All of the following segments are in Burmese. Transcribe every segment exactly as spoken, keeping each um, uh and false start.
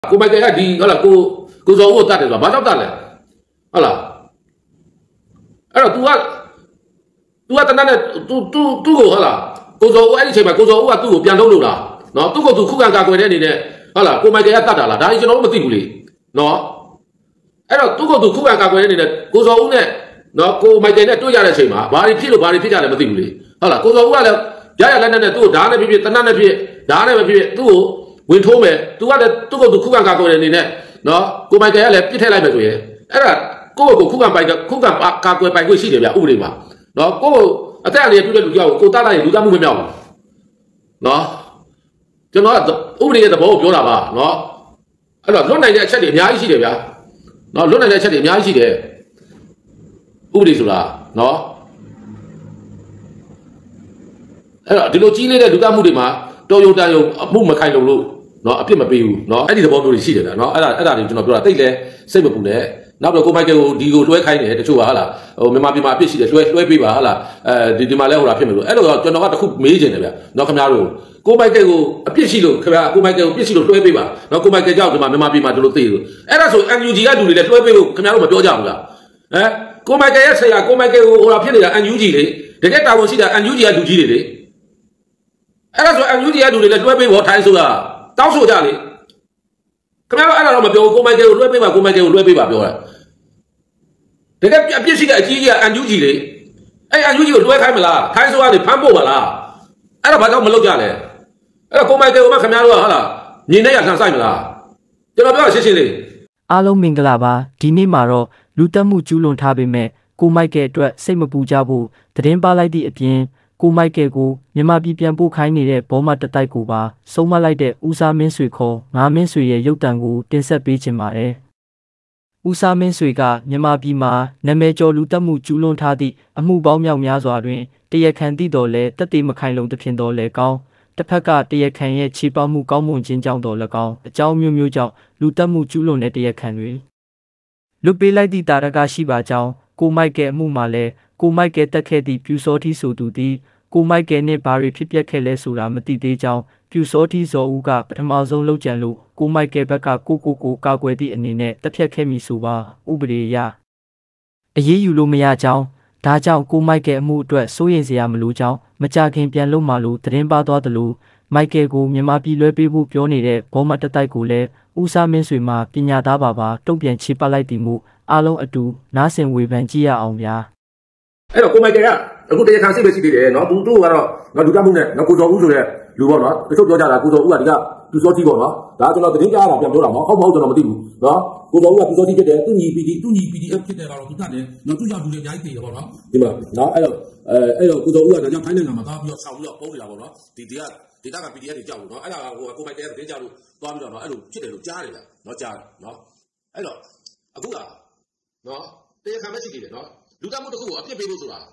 ကိုမိုက်ကယ်ကဒီဟုတ်လားကိုကိုစောဦးကိုတတ်တယ်ဆိုတာဘာကြောင့်တတ်လဲဟုတ်လားအဲ့တော့ तू က तू ကတနက်နဲ့ तू तू သူ့ကိုဟုတ်လားကိုစောဦးအဲ့ဒီအချိန်မှာကိုစောဦးကသူ့ကိုပြန်ထုတ်လို့လားနော်သူ့ကိုသူခုခံကာကွယ်တဲ့အနေနဲ့ဟုတ်လားကိုမိုက်ကယ်ကတတ်တာလားဒါကြီးကျွန်တော်တို့မသိဘူးလေနော်အဲ့တော့သူ့ကိုသူခုခံကာကွယ်တဲ့အနေနဲ့ကိုစောဦးနဲ့နော်ကိုမိုက်ကယ်နဲ့တွေ့ရတဲ့အချိန်မှာဘာတွေဖြစ်လို့ဘာတွေဖြစ်ကြလဲမသိဘူးလေဟုတ်လားကိုစောဦးကလည်းရရလက်နဲ့သူ့ကိုဓာတ်နဲ့ဖြစ်ဖြစ်တနက်နဲ့ဖြစ်ဓာတ်နဲ့ပဲဖြစ်ဖြစ်သူ့ကိုဝင်ထိုးမယ် तू ကလည်းသူ့ကိုသူခုခံကာကွယ်တဲ့အနေနဲ့နော်ကိုမိုက်ကယ်ကလည်းပြစ်ထည့်လိုက်မယ်ဆိုရင်အဲ့ဒါကိုယ့်ကိုခုခံပိုင်ခုခံကာကွယ်ပိုင်ခွင့်ရှိတယ်ဗျဥပဒေမှာနော်ကိုယ့်အသက်အန္တရာယ်ပြုတဲ့လူကြောက်ကိုတတ်လိုက်ရင်လူသားမှုမမြောက်ဘူးနော်ကျွန်တော်ကဥပဒေရဲ့သဘောကိုပြောတာပါနော်အဲ့တော့လွတ်နိုင်တဲ့အချက်တွေအများကြီးရှိတယ်ဗျာနော်လွတ်နိုင်တဲ့အချက်တွေအများကြီးရှိတယ်ဥပဒေဆိုတာနော်အဲ့တော့ဒီလိုကြီးလေးတဲ့လူသားမှုတွေမှာတော်ရုံတန်ရုံအမှုမခိုင်လုံလို့နော်အပြစ်မပေးဘူးနော်အဲ့ဒီသဘောမျိုးတွေရှိတယ်ဗျာနော်အဲ့ဒါအဲ့ဒါတွေကျွန်တော်ပြောတာတိတ်လဲစိတ်မပူနဲ့နောက်တော့ကိုမိုက်ကယ်ကိုဒီကိုလွှဲခိုင်းတယ်တချို့ကဟာလားဟိုမြန်မာပြည်မှာအပြစ်ရှိတယ်လွှဲလွှဲပေးပါဟာလားအဲဒီဒီမှာလဲဟိုတာဖြစ်မယ်လို့အဲ့လိုတော့ကျွန်တော်ကတခုမေးချင်တယ်ဗျာနော်ခင်ဗျားတို့ကိုမိုက်ကယ်ကိုအပြစ်ရှိလို့ခင်ဗျာကိုမိုက်ကယ်ကိုပြစ်ရှိလို့လွှဲပေးပါနော်ကိုမိုက်ကယ်ကြောက်ဒီမှာမြန်မာပြည်မှာဒီလိုသိလို့အဲ့ဒါဆို အန် ယူ ဂျီ ကလူတွေလည်းလွှဲပေးဖို့ခင်ဗျားတို့မပြောကြဘူးလားဟမ်ကိုမိုက်ကယ်ရဲ့ဆရာကိုမိုက်ကယ်ကိုဟိုတာဖြစ်နေတာ အန် ယူ ဂျီ လေတကယ်တာဝန်ရှိတာ အန် ယူ ဂျီ ကလူကြီးတွေလေအဲ့ဒါဆို အန် ယူ ဂျီ ကလူတွေလည်းလွှဲပေးဖို့ထိုင်းဆိုတာတောင်းဆိုကြလေခင်ဗျားတို့အဲ့ဒါတော့မပြောဘူးကိုမိုက်ကယ်ကိုလွှဲပေးပါကိုမိုက်ကယ်ကိုလွှဲပေးပါပြောတာတကယ်အပြစ်ရှိတဲ့အကြီးကြီးက အန် ယူ ဂျီ လေအဲ့ အန် ယူ ဂျီ ကိုလွှဲခိုင်းမလားထိုင်းဆိုတာနေဖမ်းဖို့ပါလားအဲ့ဒါဘာကြောင့်မလုပ်ကြလဲအဲ့တော့ကိုမိုက်ကယ်ကိုမှခင်ဗျားတို့ကဟာလားညီနဲ့ရဆန်ဆိုင်မလားကျွန်တော်ပြောရှင်းရှင်းလေးအားလုံးမင်္ဂလာပါဒီနေ့မှာတော့လူတက်မှုကျူးလွန်ထားပေမဲ့ကိုမိုက်ကယ်အတွက်စိတ်မပူကြဖို့သတင်းပါလိုက်သည့်အပြင်ကိုမိုက်ကယ်ကိုမြန်မာပြည်ပြန်ပို့ခိုင်းနေတဲ့ဘောမတတိုက်ကိုပါဆုံးမလိုက်တဲ့ဦးစားမင်းဆွေခေါ်ငါမင်းဆွေရဲ့ရုပ်တံကိုတင်ဆက်ပေးခြင်းပါတယ်ဦးစားမင်းဆွေကမြန်မာပြည်မှာနာမည်ကျော်လူတက်မှုကျူးလွန်ထားသည့်အမှုပေါင်းမြောက်များစွာတွင်တရားခံသည့်တော်လဲတက်သေးမခိုင်လုံသဖြင့်တော်လဲကောင်းတစ်ဖက်ကတရားခံရဲ့ခြေပေါက်မှုကောင်းမွန်ခြင်းကြောင့်တော်လဲကောင်းအကြောင်းမျိုးမျိုးကြောင့်လူတက်မှုကျူးလွန်တဲ့တရားခံတွေလွတ်ပေးလိုက်သည့်တာရကရှိပါကြောင်းကိုမိုက်ကယ်အမှုမှာလဲကိုမိုက်ကယ်တက်ခဲ့သည့်ပြူစောတိဆိုသူသည်ကိုမိုက်ကယ်နှင့်ဘာတွေဖြစ်ပျက်ခဲ့လဲဆိုတာမသိသေးကြောင်းပြူစောတိဇော်ဦးကပထမဆုံးလှုပ်ကြံလို့ကိုမိုက်ကယ်ဘက်ကကိုကိုကိုကာကွယ်သည့်အနေနဲ့တက်ဖြတ်ခဲ့မိဆိုပါဥပဒေအရအရေးယူလို့မရကြောင်းဒါကြောင့်ကိုမိုက်ကယ်အမှုအတွက်စိုးရိမ်စရာမလိုကြောင်းမကြခင်ပြန်လို့မှလို့သတင်းပါသွားသလိုမိုက်ကယ်ကိုမြန်မာပြည်လွှဲပေးဖို့ပြောနေတဲ့ဘောမတတိုက်ကိုလည်းဦးစားမင်းဆွေမှပညာသားပါပါတုံ့ပြန်ချေပလိုက်သည်မှုအားလုံးအတူနားဆင်ဝေဖန်ကြည့်ရအောင်ဗျာအဲ့တော့ကိုမိုက်ကယ်ကအခုတရားခံစိတ်ပဲရှိသေးတယ်နော်သူတို့ကတော့နော်လူကမှုနဲ့နော်ကိုစောဦးဆိုတဲ့လူပေါ့နော်တချို့ပြောကြတာကိုစောဦးကဒီကသူစောတိပေါ့နော်ဒါကျွန်တော်သတင်းကြားတာပြန်ပြောတာမဟုတ်မဟုတ်ကျွန်တော်မသိဘူးနော်ကိုစောဦးကသူစောတိဖြစ်တယ်သူညီ ပီ ဒီ သူညီ ပီ ဒီ အက်ဖ် ဖြစ်တယ်ကတော့သူကလည်းနော်သူရောက်သူလည်းအများကြီးပြည်တယ်ပေါ့နော်ဒီမှာနော်အဲ့တော့အဲအဲ့တော့ကိုစောဦးကဒါကြောင့်ခိုင်းနေတာမှာသွားပြီးတော့ဆောင်းပြီးတော့ပုံးနေတာပေါ့နော်ဒီဒီကဒေတာက ပီ ဒီ အက်ဖ် တွေကြောက်လို့နော်အဲ့ဒါဟိုကိုမိုက်ကယ်ကသတင်းကြားလို့သွားပြီးတော့နော်အဲ့လိုဖြစ်တယ်လို့ကြားတယ်ဗျနော်ကြားနော်အဲ့တော့အခုကနော်တရားခံပဲရှိသေးတယ်နော်လူတမှုတစ်ခုကိုအပြစ်ပေးလို့ဆိုတာ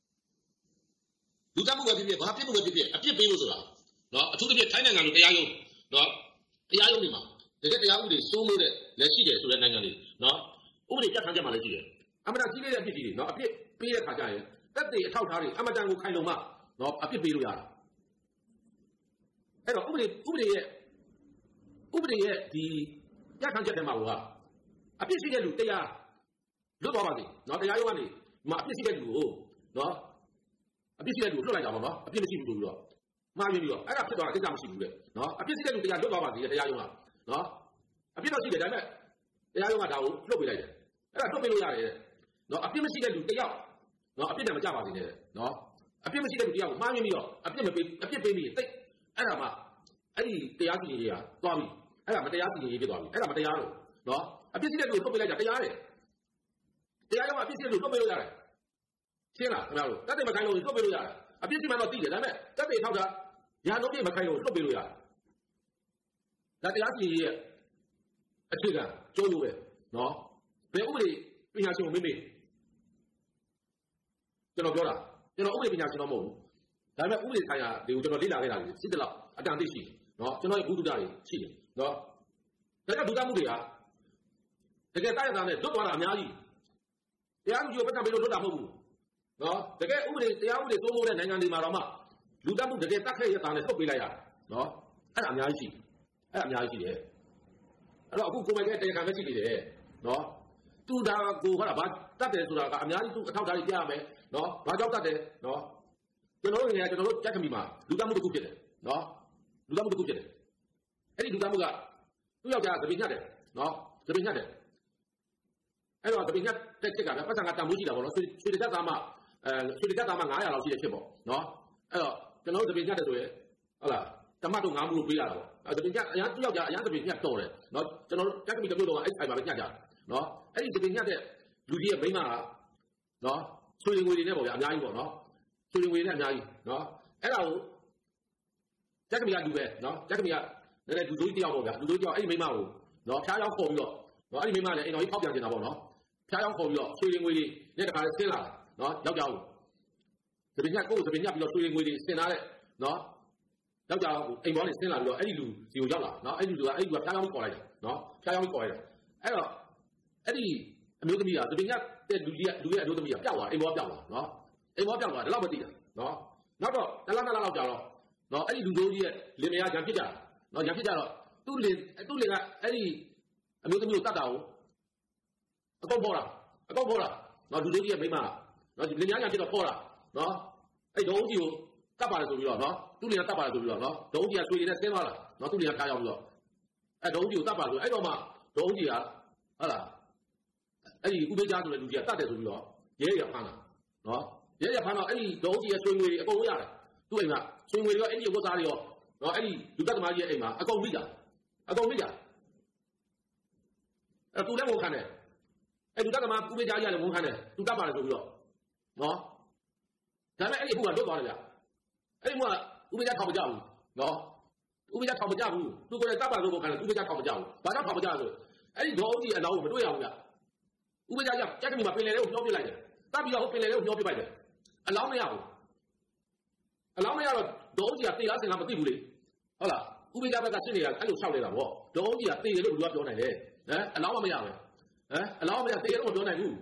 လူတမှုပဲဖြစ်ဖြစ်ဘာပြစ်မှုပဲဖြစ်ဖြစ်အပြစ်ပေးလို့ဆိုတာနော်အထူးသဖြင့်ထိုင်းနိုင်ငံလိုတရားရုံးနော်တရားရုံးတွေမှာတကယ်တရားဥပဒေစိုးမိုးတဲ့လက်ရှိတယ်ဆိုတဲ့နိုင်ငံတွေနော်ဥပဒေပြဋ္ဌာန်းချက်မှလည်းရှိတယ်အမှန်တကြီးလေးတဲ့အပြစ်ကြီးတွေနော်အပြစ်ပေးတဲ့ခါကျရင်တက်တဲ့အထောက်ထားတွေအမှန်တန်ကိုခိုင်လုံမှနော်အပြစ်ပေးလို့ရတာအဲ့တော့ဥပဒေဥပဒေရဲ့ဥပဒေရဲ့ဒီပြဋ္ဌာန်းချက်ထဲမှာကအပြစ်ရှိတဲ့လူတရားလွတ်သွားပါစေနော်တရားရုံးကနေမအပြစ်ရှိတဲ့လူကိုနော်အပြစ်ရှိတဲ့လူလွတ်လိုက်တာပေါ့နော်အပြစ်မရှိဘူးလို့ပြီးတော့မှားပြီးတော့အဲ့ဒါဖြစ်သွားတာကိစ္စမရှိဘူးတဲ့နော်အပြစ်ရှိတဲ့လူတရားလွတ်သွားပါစေတရားရုံးကနော်အပြစ်တော့ရှိတယ်ဒါပေမဲ့တရားရုံးကဒါကိုလွတ်ပေးလိုက်တယ်အဲ့ဒါလွတ်ပေးလို့ရတယ်တဲ့နော်အပြစ်မရှိတဲ့လူတယောက်နော်အပြစ်တည်းမကြပါစေနဲ့နော်အပြစ်မရှိတဲ့လူတယောက်ကိုမှားပြီးတော့အပြစ်မပေးအပြစ်ပေးပြီးတိတ်အဲ့ဒါမှအဲ့ဒီတရားစီရင်ရေးကသွားပြီအဲ့ဒါမတရားစီရင်ရေးဖြစ်သွားပြီအဲ့ဒါမတရားတော့နော်အပြစ်ရှိတဲ့လူကိုလွတ်ပေးလိုက်တာတရားတယ်တရားရုံးကအပြစ်ရှိတဲ့လူလွတ်ပေးလို့ရတယ်ရှင်းလားခင်ဗျားတို့တက်တယ်မခိုင်းလို့လွတ်ပေးလို့ရတယ်အပြစ်ရှိမှတော့သိတယ်ဒါပေမဲ့တက်တယ်ထောက်တာညာလုံးပြမခိုင်းလို့လွတ်ပေးလို့ရတယ်ဒါတရားစီရင်ရဲ့အခြေခံကျိုးလို့ပဲနော်ဘယ်ဥပဒေပညာရှင်ကိုမေးမေးကျွန်တော်ပြောတာကျွန်တော်ဥပဒေပညာရှင်တော့မဟုတ်ဘူးဒါပေမဲ့ဥပဒေဆိုင်ရာတွေကိုကျွန်တော်လေ့လာခဲ့တာတွေစစ်တလောက်အတန်သိရှိတယ်နော်ကျွန်တော်ရဲ့ဘုဒ္ဓတာတွေရှိတယ်နော်ဒါကြောင့်ဒုက္ခမှုတွေကတကယ်တိုက်ရတာနဲ့လွတ်သွားတာအများကြီးတရားမှုကိုပတ်သက်ပြီးလို့လွတ်တာမဟုတ်ဘူးနော်တကယ်ဥပဒေတရားဥပဒေစိုးမိုးတဲ့နိုင်ငံတွေမှာတော့မှလူတတ်မှုတကယ်တတ်ခဲ့ရတာနဲ့ထုတ်ပေးလိုက်ရနော်အဲ့ဒါအများကြီးရှိအဲ့ဒါအများကြီးရှိတယ်တော့အခုကိုမိုက်တဲ့တရားခံပဲရှိနေတယ်နော်သူဒါကိုဟုတ်လားဗာတတ်တယ်ဆိုတာကအများကြီးသူအထောက်ထားကြီးပြရမယ်နော်ဘာကြောင့်တတ်တယ်နော်ကျွန်တော်တို့နေရာကျွန်တော်တို့ကြက်ခမီမှာလူတမှုတစ်ခုဖြစ်တယ်နော်လူတမှုတစ်ခုဖြစ်တယ်အဲ့ဒီလူတမှုကသူ့ယောက်ျားသပင်ညတ်တယ်နော်သပင်ညတ်တယ်အဲ့တော့သပင်ညတ်တက်ချက်ကလည်းပတ်စံကတန်ဖိုးကြည့်တာပေါ့နော်ဆွေဆွေတက်သားမှအဲဆွေတက်သားမှnine hundredလောက်ရှိတဲ့ဖြစ်ပေါ့နော်အဲ့တော့ကျွန်တော်တို့သပင်ညတ်တယ်ဆိုရင်ဟုတ်လားတမတ်တို့ငါးမှုလို့ပေးရတာပေါ့အဲ့သပင်ညတ်အရင်သူ့ယောက်ျားအရင်သပင်ညတ်တော်တယ်နော်ကျွန်တော်တို့ကြက်ခမီတစ်မျိုးတော့အဲ့ဆိုင်မှာပဲညတ်ကြတယ်နော်အဲ့ဒီသပင်ညတ်တဲ့လူကြီးရဲ့မိန်းမကနော်ဆွေငွေတွေနဲ့ပေါ့ဗျာအများကြီးပေါ့နော်ဆွေငွေနဲ့အများကြီးနော်အဲ့ဒါကိုကြက်ကမီကလူပဲနော်ကြက်ကမီကလည်းလူတို့တယောက်ပေါ့ဗျာလူတို့တယောက်အဲ့ဒီမိန်းမကိုနော်ဖျားရောက်ခေါ်ပြီးတော့နော်အဲ့ဒီမိန်းမလည်းအိမ်တော်ကြီးဖောက်ပြန်နေတာပေါ့နော်ဖျားရောက်ခေါ်ပြီးတော့ဆွေငွေတွေနဲ့တခါလဲဆင်းလာနော်ယောက်ျားကိုသပင်ညတ်ကိုသပင်ညတ်ပြီးတော့ဆွေငွေတွေဆင်းလာတဲ့နော်ယောက်ျားကိုအိမ်ပေါ်နေဆင်းလာပြီးတော့အဲ့ဒီလူစီကိုရောက်လာနော်အဲ့ဒီလူကအဲ့ဒီလူကဖျားရောက်ခေါ်လိုက်တယ်နော်ဖျားရောက်ခေါ်လိုက်တယ်အဲ့တော့အဲ့ဒီအမျိုးသမီးကသပင်ညတ်တဲ့လူကြီးကလူရဲ့အမျိုးသမီးကပျောက်သွားအိမ်ပေါ်ပျောက်သွားနော်အိမ်ပေါ်ပျောက်သွားဒါတော့မသိတာနော်နောက်တော့တလားတလားလောက်ကြာတော့နော်အဲ့ဒီလူတို့ကြီးရဲ့လင်မယားကြံဖြစ်ကြတာနော်ကြံဖြစ်ကြတော့သူ့လင်သူ့လင်ကအဲ့ဒီအမျိုးသမီးကိုတတ်တာကိုအကုန်ပေါ်တာအကုန်ပေါ်တာနော်လူတို့ကြီးရဲ့မိန်းမနော်လင်မယားကြံဖြစ်တော့ပေါ်တာနော်အဲ့ဒုံးကြီးကိုတတ်ပါတယ်ဆိုပြီးတော့နော်သူ့လင်ကတတ်ပါတယ်ဆိုပြီးတော့နော်ဒုံးကြီးကဆွေတွေနဲ့ဆင်းသွားတာနော်သူ့လင်ကထားရောက်ပြီးတော့အဲ့ဒုံးကြီးကိုတတ်ပါဆိုအဲ့တော့မှဒုံးကြီးကဟုတ်လားအဲ့ဒီဥပိ္ပကြားဆိုတဲ့လူကြီးကတတ်တယ်ဆိုပြီးတော့ရဲရဖမ်းတာနော်ရဲရဖမ်းတော့အဲ့ဒီဒုံးကြီးရဲ့ဆွေငွေတွေအကုန်ရတယ်သူ့အိမ်ကဆွေငွေတွေရောအဲ့ဒီဝတ်သားတွေရောနော်အဲ့ဒီလူတတ်သမားကြီးရဲ့အိမ်မှာအကုန်မိတာအကုန်မိတာအဲ့သူလည်းဝန်ခံတယ်အဲ့လူတတ်သမားဥပိ္ပကြားကြီးလည်းဝန်ခံတယ်သူတတ်ပါတယ်ဆိုပြီးတော့နော်ဒါပေမဲ့အဲ့ဒီအခုကလွတ်သွားတယ်ဗျအဲ့ဒီကဥပိ္ပကြားထောင်မကြဘူးနော်ဥပိ္ပကြားထောင်မကြဘူးသူကလည်းတတ်ပါလို့ဝန်ခံတယ်ဥပိ္ပကြားထောင်မကြဘူးဘာကြောင့်ထောင်မကြလဲဆိုအဲ့ဒီဒုံးကြီးအလောင်းကိုမတွေ့ရဘူးဗျဥပိ္ပကြားကကြက်ကမီမှာပင်လယ်လေးကိုညှောပစ်လိုက်တယ်တတ်ပြီးတော့ဟိုပင်လယ်လေးကိုညှောပစ်လိုက်တယ်အလောင်းမရဘူးအလောင်းမရတော့ဒုံးကြီးကတေလားစင်လားမသိဘူးလေဟုတ်လားဥပိ္ပကြားဘက်ကရှင်းနေတာအဲ့လိုလျှောက်နေတာပေါ့ဒုံးကြီးကတေတယ်လို့ဘယ်သူကပြောနိုင်လဲဟမ်အလောင်းမမရပဲဟမ်အလောင်းမရတေတယ်လို့မပြောနိုင်ဘူး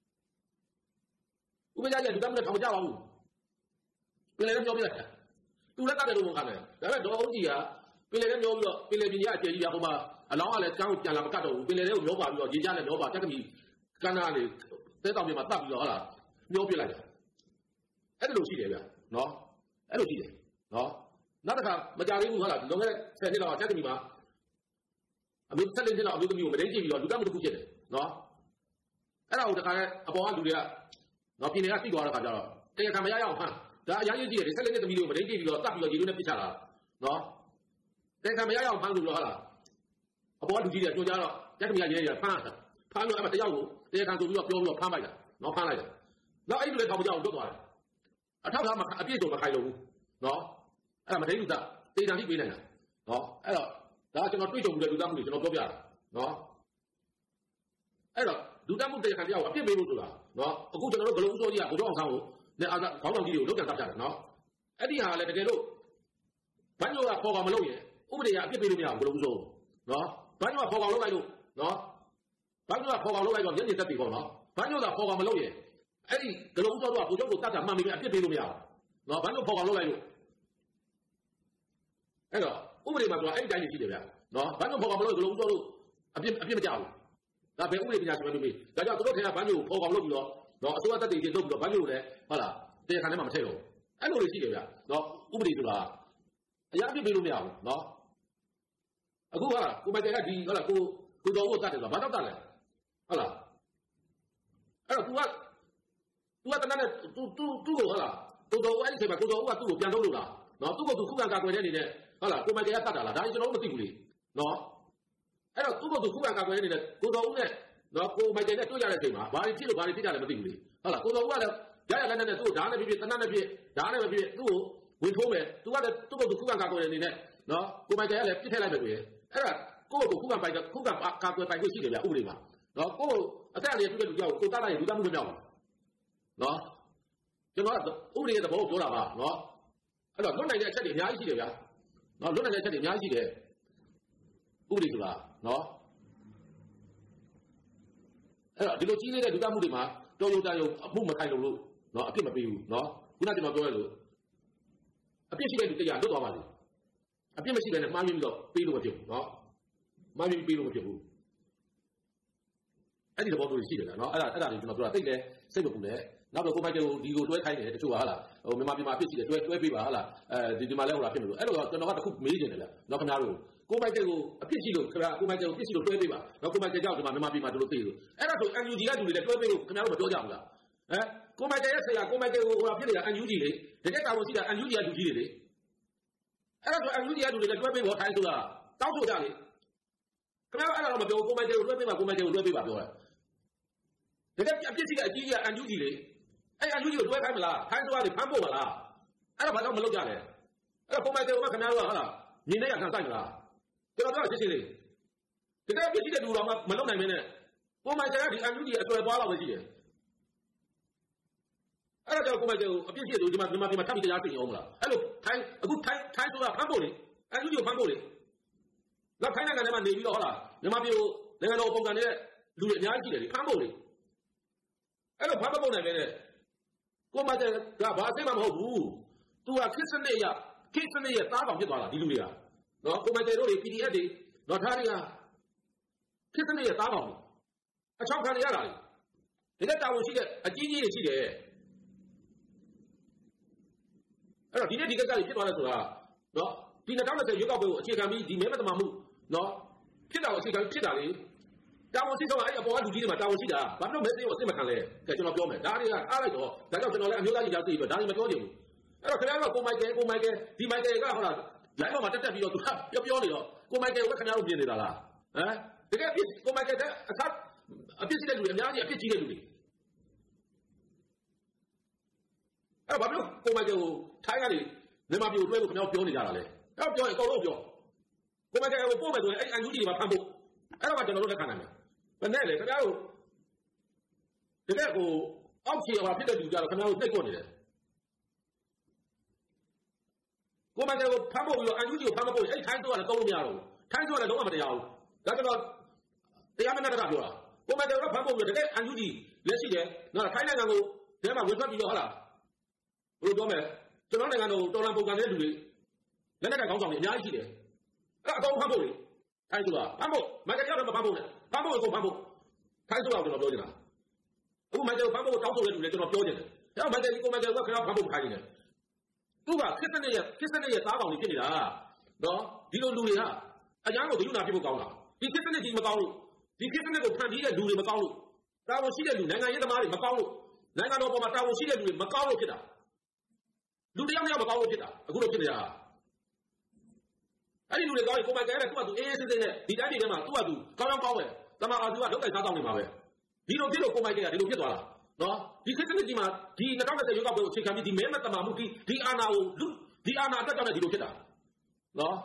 ဥပိ္ပကြားကလူတတ်မလို့ထောင်ကြပါဘူးပင်လယ်လေးညှောပစ်လိုက်တယ်သူလည်းတတ်တယ်လို့ဝန်ခံတယ်ဒါပေမဲ့ဒုံးကြီးကပင်လယ်လေးညှောပြီးတော့ပင်လယ်ပြင်ကြီးအကျယ်ကြီးကဟိုမှာအလောင်းကလည်းကျန်းကိုပြန်လာမကတ်တော့ဘူးပင်လယ်လေးကိုညှောပါပြီးတော့ရေကြနဲ့ညှောပါတက်ကမီကန်းနာလေးတဲတောင်ပြင်မှာတတ်ပြီးတော့ဟုတ်လားညှောပစ်လိုက်တယ်အဲ့လိုရှိတယ်ဗျနော်အဲ့လိုရှိတယ်နော်နောက်တစ်ခါမကြသေးဘူးဟုတ်လားလွန်ခဲ့တဲ့ဆယ်နှစ်လောက်ကတက်ကမီမှာအမျိုးဆက်လေးနှစ်လောက်အမျိုးသမီးကိုမဒိန်းကြည့်ပြီးတော့လူတတ်မှုတစ်ခုဖြစ်တယ်နော်အဲ့ဒါကိုတခါလဲအပေါ်ကလူတွေကနော်ပြည်နယ်ကသိသွားတဲ့ခါကျတော့တရားခံမရရအောင်ဖမ်းဒါအရင်ကြီးကြည့်တယ်ဆက်လေးနှစ်သမီးတွေကိုမဒိန်းကြည့်ပြီးတော့တတ်ပြီးတော့ရေလို့နဲ့ပြစ်ချတာနော်တရားခံမရရအောင်ဖမ်းလို့ဟုတ်လားအပေါ်ကလူကြီးတွေကကြိုးကြတော့တက်ကမီကရဲရဲဖမ်းတာဖမ်းလို့အဲ့မှာတယောက်ကိုတရားခံဆိုပြီးတော့ပြောပြီးတော့ဖမ်းလိုက်တာနော်ဖမ်းလိုက်တယ်နောက်အဲ့ဒီလည်းထောင်မကြအောင်လွတ်သွားတယ်အထောက်ထားမှာအပြည့်စုံမခိုင်လို့ဘူးနော်အဲ့ဒါမဒိန်းလူသားတေတံတိပေးနိုင်တာနော်အဲ့တော့ဒါကျွန်တော်တွေ့ကြုံမှုတဲ့လူသားမှုတွေကျွန်တော်ပြောပြတာနော်အဲ့တော့လူသားမှုတရားခံတရားကိုအပြည့်ပေးလို့ဆိုတာနော်အခုကျွန်တော်တို့ဂလုံးစိုးကြီးကဘုရားအောင်ဆန်းကိုနဲ့အာခေါင်းဆောင်ကြီးတွေကိုလောက်ကန်တတ်ကြတယ်နော်အဲ့ဒီဟာလည်းတကယ်လို့ဘန်းညိုကပေါ်ကောင်မလုပ်ရင်ဥပဒေကအပြည့်ပေးလို့မရဘူးဂလုံးစိုးနော်ဘန်းညိုကပေါ်ကောင်လုပ်လိုက်လို့နော်ဘန်းညိုကပေါ်ကောင်လုပ်လိုက်တော့မျက်မြင်သက်ပြီပေါ့နော်ဘန်းညိုကပေါ်ကောင်မလုပ်ရင်အဲ့ဒီဂလုံးစိုးတော့ဘုရားကိုတတ်တာမှန်ပြီအပြည့်ပေးလို့မရဘူးနော်ဘန်းညိုပေါ်ကောင်လုပ်လိုက်လို့အဲ့တော့ဥပဒေမှာဆိုအဲ့ဒီတိုင်းနေရှိတယ်ဗျာနော်ဘန်းညိုပေါ်ကောင်မလုပ်ဂလုံးစိုးလို့အပြည့်အပြည့်မကြဘူးဒါပဲဥပဒေပညာရှင်တွေမေးဒါကြောင့်သူတို့ထင်တာဘန်းညိုကိုပေါ်ကောင်လုပ်ပြီးတော့နော်အစိုးရတက်တည်ချင်းလုပ်ပြီးတော့ဘန်းညိုကိုလည်းဟုတ်လားတရားခံထဲမှာမထည့်တော့အဲ့လိုတွေရှိတယ်ဗျာနော်ဥပဒေဆိုတာအရာအပြည့်ပေးလို့မရဘူးနော်အခုကကိုမိုက်ကယ်ကဒီဟုတ်လားကိုကိုတော်ကိုတတ်တယ်ဆိုတာဘာတော့တတ်လဲဟုတ်လားအဲ့တော့ तू က तू ကတနက်နဲ့ तू तू तू ကိုဟုတ်လားကိုတော်အဲ့ဒီချိန်မှာကိုတော်ကသူ့ကိုပြန်ထုတ်လို့လားနော်သူ့ကိုသူခုခံကာကွယ်တဲ့အနေနဲ့ဟုတ်လားကိုမိုက်ကယ်ကတတ်တာလားဒါကျွန်တော်တို့မသိဘူးလေနော်အဲ့တော့သူ့ကိုသူခုခံကာကွယ်တဲ့အနေနဲ့ကိုတော်ဦးနဲ့နော်ကိုမိုက်ကယ်နဲ့တွေ့ကြတဲ့အချိန်မှာဘာတွေဖြစ်လို့ဘာတွေဖြစ်ကြလဲမသိဘူးလေဟုတ်လားကိုတော်ဦးကလည်းရရလက်နဲ့သူ့ဓာတ်နဲ့ဖြစ်ဖြစ်တနက်နဲ့ဖြစ်ဓာတ်နဲ့မဖြစ်သူ့ကိုဝင်ထိုးမယ်သူကလည်းသူ့ကိုသူခုခံကာကွယ်တဲ့အနေနဲ့နော်ကိုမိုက်ကယ်ကလည်းပြစ်ထည့်လိုက်ပဲတွေ့အဲ့ဒါကိုယ့်ကိုခုခံပိုင်ခုခံကာကွယ်ပိုင်ခွင့်ရှိတယ်ဗျဥပဒေမှာနော်ကိုယ့်အသက်အရွယ်ပြည့်တဲ့လူကြောက်ကိုတတ်လိုက်ရင်လူတတ်မှုမပြောင်းဘူးနော်ကျွန်တော်ဥပဒေရဲ့သဘောကိုပြောတာပါနော်အဲ့တော့လွတ်နိုင်တဲ့အချက်တွေအများကြီးရှိတယ်ဗျာနော်လွတ်နိုင်တဲ့အချက်တွေအများကြီးရှိတယ်ဥပဒေဆိုတာနော်အဲ့တော့ဒီလိုကြီးလေးတဲ့လူတတ်မှုတွေမှာတော်ရုံတန်ရုံအမှုမခိုင်လို့လို့နော်အပြစ်မပေးဘူးနော်ခုနကကျွန်တော်ပြောရလို့အပြစ်ရှိတဲ့လူတရားလွတ်သွားပါလေအပြစ်မရှိတဲ့နဲ့မှားရင်းပြီးတော့ပေးလို့မဖြစ်ဘူးနော်မိုင်းပြီးပေးလို့မဖြစ်ဘူးအဲ့ဒီသဘောမျိုးရှိတယ်နော်အဲ့ဒါအဲ့ဒါတွေကျွန်တော်ပြောတာတိတ်လဲစိတ်မပူနဲ့နောက်တော့ကိုမိုက်ကကိုဒီကိုတွဲခိုင်းတယ်တချို့ကဟာလားဟိုမြန်မာပြည်မှာအဖြစ်ရှိတယ်တွဲတွဲပေးပါဟာလားအဲဒီဒီမှာလဲဟိုလားဖြစ်နေလို့အဲ့လိုတော့ကျွန်တော်ကတခုမေးနေတယ်ဗျနော်ခင်ဗျားတို့ကိုမိုက်ကကိုအဖြစ်ရှိလို့ခင်ဗျာကိုမိုက်ကကိုအဖြစ်ရှိလို့တွဲပေးပါနော်ကိုမိုက်ကကြောက်ဒီမှာမြန်မာပြည်မှာတို့လို့သိလို့အဲ့ဒါဆို အန် ယူ ဂျီ ကလူတွေလည်းတွဲပေးလို့ခင်ဗျားတို့မပြောကြဘူးလားဟမ်ကိုမိုက်ကရဲ့ဆရာကိုမိုက်ကကိုဟိုဖြစ်နေတာ အန် ယူ ဂျီ လေတကယ်တာဝန်ရှိတာ အန် ယူ ဂျီ ကလူကြီးတွေလေအဲ့ဒါဆို အန် ယူ ဂျီ ကလူတွေလည်းတွဲပေးဖို့ထိုင်းဆိုတာတောင်းဆိုကြလေခင်ဗျားတို့အဲ့ဒါတော့မပြောကိုမိုက်ကကိုတွဲပေးပါကိုမိုက်ကကိုတွဲပေးပါပြောတာတကယ်အပြစ်ရှိတဲ့အကြီးကြီးကအန် ယူ ဂျီ လေအဲ့ အန် ယူ ဂျီ ကိုတွဲခိုင်းမလားထိုင်းဆိုတာတွေဖမ်းဖို့မလားအဲ့ဒါဘာကြောင့်မလုပ်ကြလဲအဲ့ကိုမိုက်ကကိုခင်ဗျားတို့ကဟာလားမြင်နေရခံဆိုင်မလားကျွန်တော်ပြောရှင်းရှင်းလေးတကယ်ပြစ်ရှိတဲ့လူတော်မှမလုပ်နိုင်မင်းနဲ့ကိုမိုက်ကကဒီ အန် ယူ ဂျီ အဆွဲသွားတော့ပဲရှိတယ်အဲ့ဒါကြောင့်ကိုမိုက်ကကိုအပြစ်ရှိတဲ့လူဒီမှာဒီမှာဒီမှာထပ်ပြီးတရားသိအောင်မလားအဲ့လိုထိုင်းအခုထိုင်းထိုင်းဆိုတာဖမ်းဖို့လေအန် ယူ ဂျီ ကိုဖမ်းဖို့လေနောက်ထိုင်းနိုင်ငံထဲမှာနေပြီးတော့ဟုတ်လားမြန်မာပြည်ကိုနိုင်ငံတော်ပုံစံနဲ့လူတွေအများကြီးရှိတယ်လေဖမ်းဖို့လေအဲ့လိုဖမ်းမပုံနိုင်ပဲနဲ့ကိုမိုက်ကကဘာအသိမှမဟုတ်ဘူးသူကခစ်စနစ်ရခစ်စနစ်ရသားကောင်ဖြစ်သွားတာဒီလူတွေကနော်ကိုမိုက်ကတို့တွေ ပီ ဒီ အက်ဖ် တွေနော်ထားတွေကခစ်စနစ်ရသားကောင်အချောက်ခံရတာလေတကယ်တာဝန်ရှိတဲ့အကြီးကြီးတွေရှိတယ်အဲ့တော့ဒီနေ့ဒီကက်ကကြီးဖြစ်သွားတယ်ဆိုတာနော်ဒီ၂၀၂၀ရွေးကောက်ပွဲကိုအခြေခံပြီးဒီမဲမတမာမှုနော်ဖြစ်တာကိုအခြေခံဖြစ်တာလေတာဝန်ရှိဆုံးအဲ့အပေါ်ကလူကြီးတွေမှာတာဝန်ရှိတာဘာလို့မဲစင်းကိုအစ်မခံလဲကဲကျွန်တော်ပြောမယ်ဒါတွေကအားလိုက်တော့ဒါကြောင့်ကျွန်တော်လည်းအမျိုးသားကြီးကြားသိပြီးတော့ဒါတွေမပြောချင်ဘူးအဲ့တော့ခင်ဗျားတို့ကိုမိုက်ကယ်ကိုမိုက်ကယ်ဒီမိုက်ကယ်ကဟုတ်လားလိုင်းပေါ်မှာတက်တက်ပြီးတော့သူကပြောပြောနေတော့ကိုမိုက်ကယ်ကိုခင်ဗျားတို့ပြင်နေတာလားဟမ်တကယ်ပြစ်ကိုမိုက်ကယ်ကအသတ်အပြစ်ရှိတဲ့လူတွေအများကြီးအပြစ်ကြီးတဲ့လူတွေအဲ့ဘာလို့ကိုမိုက်ကယ်ကိုထိုင်းကနေမြန်မာပြည်ကိုတွဲလို့ခင်ဗျားပြောနေကြတာလဲအဲ့ပြောရင်အကုန်လုံးပြောကိုမိုက်ကယ်ကိုပို့မယ်ဆိုရင်အဲ့အန် ယူ ဂျီ တွေမှာဖမ်းဖို့အဲ့တော့ကျွန်တော်တို့လက်ခံနိုင်မယ်ဘယ်နဲ့လဲခင်ဗျားတို့တကယ်ကိုအောက်ခြေဟောဖြစ်တဲ့လူကြတော့ခင်ဗျားတို့နှိပ်ကွက်နေတယ်ကိုမိုက်ကယ်ကိုဖမ်းဖို့ပြီးတော့အန် ယူ ဂျီ ကိုဖမ်းမဖို့အဲ့ထိုင်းဆိုရတယ်သုံးလို့မရတော့ဘူးထိုင်းဆိုရတယ်လုံးဝမတရားဘူးဒါကျွန်တော်တရားမနဲ့တကပြောတာကိုမိုက်ကယ်ကိုဖမ်းဖို့ပြီးတော့တကယ်အန် ယူ ဂျီ လက်ရှိတယ်နော်ထိုင်းနိုင်ငံကိုတဲမှာဝင်ထွက်ပြီးတော့ဟာလားဘယ်လိုပြောမလဲကျွန်တော်နိုင်ငံတော်တော်လန်ပုံကံတဲ့လူတွေလက်နဲ့ကောင်းဆောင်တွေအများကြီးရှိတယ်အဲ့အကောင်ဖမ်းဖို့လေထိုင်းဆိုတာဖမ်းဖို့မိုက်ကယ်ရောက်တော့မဖမ်းဖို့နဲ့ဖမ်းဖို့ကိုဖမ်းဖို့ထိုင်းဆိုတာကျွန်တော်ပြောချင်တာအခုမိုက်ကယ်ဖမ်းဖို့တောင်းဆိုတဲ့လူတွေကျွန်တော်ပြောချင်တယ်အဲ့မိုက်ကယ်ဒီကိုမိုက်ကယ်ကခင်ဗျားဖမ်းဖို့ခိုင်းနေတယ်သူကခစ်စနစ်ရဲ့ခစ်စနစ်ရဲ့သားကောင်ကြီးဖြစ်နေတာနော်ဒီလိုလူတွေဟာအញ្ញမ်းကိုဂရုဏာဖြစ်ဖို့ကောင်းတာဒီခစ်စနစ်ကြီးမကောင်းလို့ဒီခစ်စနစ်ကိုဖန်တီးတဲ့လူတွေမကောင်းလို့တာဝန်ရှိတဲ့လူနိုင်ငံရေးသမားတွေမကောင်းလို့နိုင်ငံတော်ပေါ်မှာတာဝန်ရှိတဲ့လူတွေမကောင်းလို့ဖြစ်တာလူတယောက်တယောက်မကောင်းလို့ဖြစ်တာအခုလိုဖြစ်နေတာအဲ့ဒီလူတွေကောင်းရင်ကိုမိုက်ကယ်နဲ့သူ့ကသူအေးအေးဆေးဆေးနဲ့ဒီတိုင်းပြည်ထဲမှာသူ့ကသူကောင်းကောင်းကောင်းပဲတမန်အာသူကလောက်တိုက်စားကောင်းနေမှာပဲဒီလိုဖြစ်လို့ကိုမိုက်ကယ်ကဒီလိုဖြစ်သွားတာနော်ဒီခစ်စနစ်ကြီးမှာဒီ၂၀၂၀ရွေးကောက်ပွဲကိုအခြေခံပြီးဒီမဲမတမာမှုဒီဒီအာဏာကိုလူဒီအာဏာတက်ကြောင်းနဲ့ဒီလိုဖြစ်တာနော်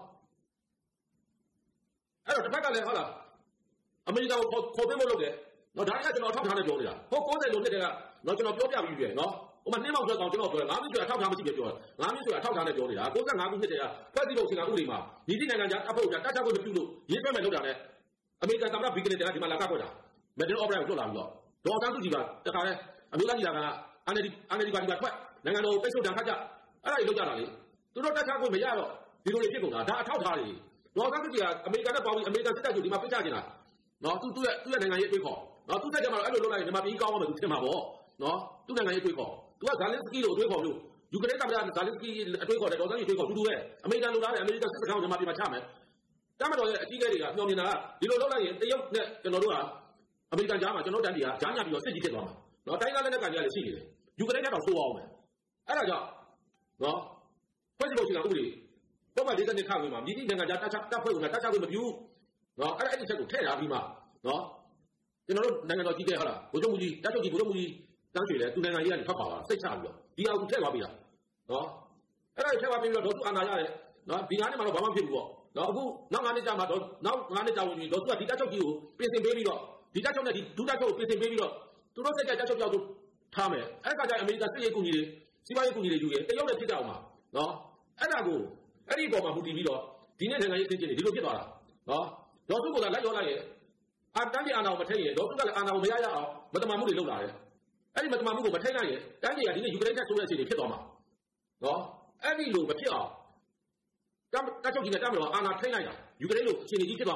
အဲ့တော့တစ်ဖက်ကလည်းဟုတ်လားအမေရိကန်ကိုခေါ်ပေးဖို့လုပ်တယ်နော်ဒါကကျွန်တော်အထောက်ထားနဲ့ပြောနေတာဟို၉၀လို့နှစ်တည်းကနော်ကျွန်တော်ပြောပြပြီးပြီနော်ဟိုမှာနှင်းမောက်ဆွဲကောင်ကျွန်တော်ပြောတယ်ငါးမိနစ်ဆိုအထောက်ထားမရှိပဲပြောတယ်ငါးမိနစ်ဆိုအထောက်ထားနဲ့ပြောနေတာ၉၅ခုနှစ်တည်းကဖွဲ့စည်းပုံအခြေခံဥပဒေမှာညီတိနိုင်ငံကြားအဖို့ကြားတတ်ချက်ကိုမပြုလို့ရေးဆွဲမယ်လုပ်တာနဲ့အမေရိကန်သမ္မတဘီကလင်တန်ကဒီမှာလာကကွက်တာမက်ဒယ်အော်ဘရိုင်ကိုထွက်လာပြီးတော့ဒေါ်ဆန်းစုကြည်ကတခါလဲအမျိုးသားညီလာခံကအန်အယ်ဒီအန်အယ်ဒီပါတီကထွက်နိုင်ငံတော်ပိတ်ဆို့တန်ခတ်ကြအဲ့ဒါကြီးလုပ်ကြတာလေသူတို့တက်ချခွင့်မရတော့ဒီလိုတွေဖြစ်ကုန်တာဒါအထောက်ထားတွေဒေါ်ဆန်းစုကြည်ကအမေရိကန်နဲ့ပေါင်းပြီးအမေရိကန်စစ်တပ်ကိုဒီမှာပိတ်ချနေတာနော်သူသူ့ရဲ့သူ့ရဲ့နိုင်ငံရေးအတွေးခေါ်နော်သူ့တက်ကြမှာအဲ့လိုလုပ်လိုက်ရင်ဒီမှာပြီးကောင်းအောင်မယ်သူထင်မှာပေါ့နော်သူ့နိုင်ငံရေးအတွေးခေါ်သူကဇာလင်းစကီလိုအတွေးခေါ်လို့ယူကရိန်းကမ္ဘာဇာလင်းစကီအတွေးခေါ်တယ်ဒေါ်ဆန်းစုကြည်အတွေးခေါ်တူတူပဲအမေရိကန်လိုလားတယ်အမေရိကန်စစ်စခန်းကိုဒီမှာပြီးမှာချမယ်တမတော်ရဲ့အကြီးအကဲတွေကမျှော်မြင်တာကဒီလိုလုပ်လိုက်ရင်တရုတ်နဲ့ကျွန်တော်တို့ကအမေရိကန်ကြားမှာကျွန်တော်တန်းတီကကြားညပြီးတော့စစ်ကြီးဖြစ်သွားမှာနော်တိုင်းသားလက်နက်ကကြီးလည်းရှိနေတယ်ယူကရိန်းကတော့ဆိုးအောင်မယ်အဲ့ဒါကြောင့်နော်ဖွဲ့စည်းပုံအခြေခံဥပဒေပုံမှန်၄၀နှစ်ခါဝင်မှာမြစ်တိနိုင်ငံကြားတက်တက်ဖွဲ့ဝင်တာတက်ချက်ကိုမပြုနော်အဲ့ဒါအဲ့ဒီချက်ကိုထည့်ထားပြီးမှနော်ကျွန်တော်တို့နိုင်ငံတော်ကြီးတဲ့ဟုတ်လားဘုချုပ်မူကြီးတက်ချုပ်ကြီးဘုချုပ်မူကြီးတန်းချွေလဲသူနိုင်ငံကြီးကနေထွက်ပါသွားစိတ်ချပြီးတော့ဒီအောင်ထည့်သွားပြီလားနော်အဲ့ဒါထည့်သွားပြီးတော့ဒေါ်သူအာဏာရတယ်နော်ဒီငါးနှစ်မှာတော့ဘာမှဖြစ်ဘူးပေါ့နော်အခုနောက်ငါးနှစ်ကြာမှာတော့နောက်ငါးနှစ်ကြာဝင်ပြီးဒေါ်သူကဒီတက်ချုပ်ကြီးကိုပြင်ဆင်ပေးပြီးတော့ဒီတက်ချုပ်နဲ့ဒီဒုတက်ချုပ်ကိုပြင်ဆင်ပေးပြီးတော့သူတို့စိတ်ကြတက်ချုပ်ပြောက်ကိုထားမယ်အဲ့ခါကျအမေရိကန်စစ်ရေးကူညီတွေစီးပွားရေးကူညီတွေယူရင်တရုတ်နဲ့ဖြစ်ကြအောင်ပါနော်အဲ့ဒါကိုအဲ့ဒီပေါ်မှာမူတည်ပြီးတော့ဒီနေ့နိုင်ငံရေးအချင်းချင်းတွေဒီလိုဖြစ်သွားတာနော်ဒေါ်စုကလည်းလက်ရောလိုက်ရဲ့အာတန်းပြည်အာဏာကိုမထိန်ရင်ဒေါ်စုကလည်းအာဏာကိုမရရအောင်မတမာမှုတွေလုပ်လာတယ်အဲ့ဒီမတမာမှုကိုမထိန်နိုင်ရင်တန်းပြည်ကဒီနေ့ယူကရိန်းနဲ့ဆိုတဲ့အခြေအနေဖြစ်သွားမှာနော်အဲ့ဒီလိုမဖြစ်အောင်တက်ချုပ်ကြီးနဲ့တက်မလို့အာဏာထိန်လိုက်တာယူကရိန်းလိုအခြေအနေကြီးဖြစ်သွားမှာ